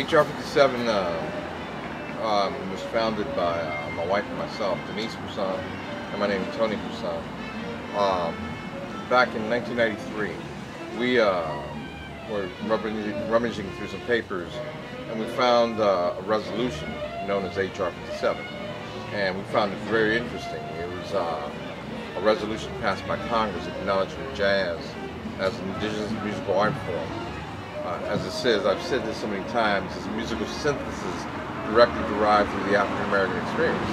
HR-57 was founded by my wife and myself, Denise Puesan, and my name is Tony Puesan. Back in 1993, we were rummaging through some papers, and we found a resolution known as HR-57, and we found it very interesting. It was a resolution passed by Congress acknowledging jazz as an indigenous musical art form. As it says, I've said this so many times, is a musical synthesis directly derived from the African American experience.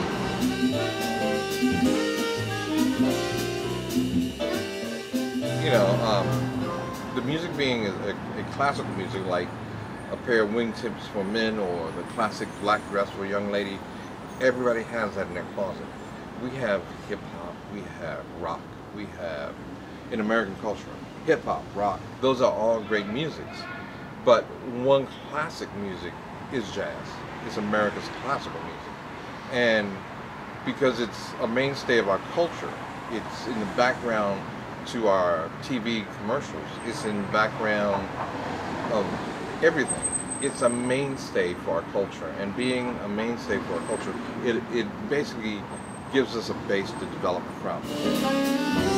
You know, the music being a classical music, like a pair of wingtips for men or the classic black dress for a young lady, everybody has that in their closet. We have hip-hop, we have rock, we have, in American culture, hip-hop, rock, those are all great musics. But one classic music is jazz. It's America's classical music. And because it's a mainstay of our culture, it's in the background to our TV commercials, it's in the background of everything. It's a mainstay for our culture, and being a mainstay for our culture, it basically gives us a base to develop from.